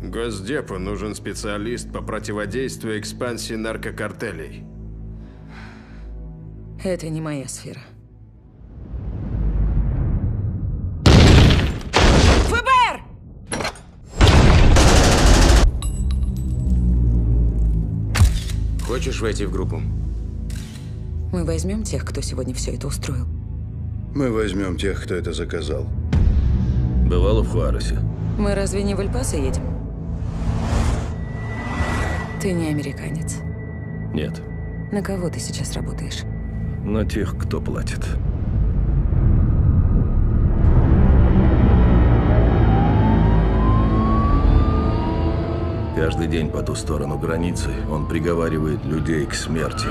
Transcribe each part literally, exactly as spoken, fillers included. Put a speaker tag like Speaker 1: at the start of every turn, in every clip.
Speaker 1: Госдепу нужен специалист по противодействию экспансии наркокартелей.
Speaker 2: Это не моя сфера. ФБР!
Speaker 3: Хочешь войти в группу?
Speaker 2: Мы возьмем тех, кто сегодня все это устроил.
Speaker 4: Мы возьмем тех, кто это заказал.
Speaker 5: Бывало в Хуаресе?
Speaker 2: Мы разве не в Эль-Пасо едем? Ты не американец.
Speaker 5: Нет.
Speaker 2: На кого ты сейчас работаешь?
Speaker 5: На тех, кто платит. Каждый день по ту сторону границы он приговаривает людей к смерти.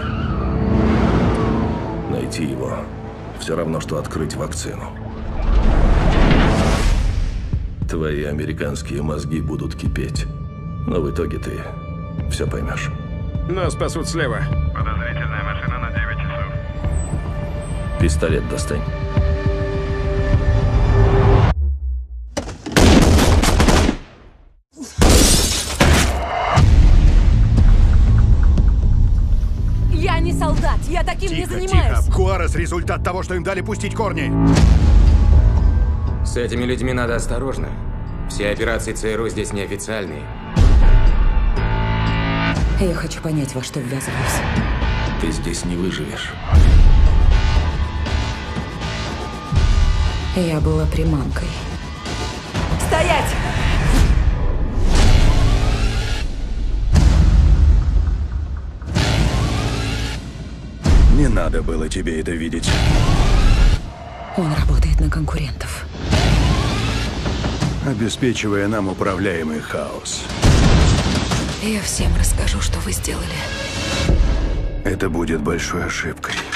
Speaker 5: Найти его все равно, что открыть вакцину. Твои американские мозги будут кипеть, но в итоге ты все поймешь.
Speaker 1: Нас спасут слева.
Speaker 6: Подозрительная машина на девять часов.
Speaker 5: Пистолет достань.
Speaker 2: Я не солдат, я таким не
Speaker 4: Тихо,
Speaker 2: занимаюсь.
Speaker 4: тихо. Хуарес — результат того, что им дали пустить корни.
Speaker 3: С этими людьми надо осторожно. Все операции ЦРУ здесь неофициальные.
Speaker 2: Я хочу понять, во что ввязываюсь.
Speaker 5: Ты здесь не выживешь.
Speaker 2: Я была приманкой. Стоять!
Speaker 4: Не надо было тебе это видеть.
Speaker 2: Он работает на конкурентов.
Speaker 4: Обеспечивая нам управляемый хаос.
Speaker 2: Я всем расскажу, что вы сделали.
Speaker 4: Это будет большой ошибкой.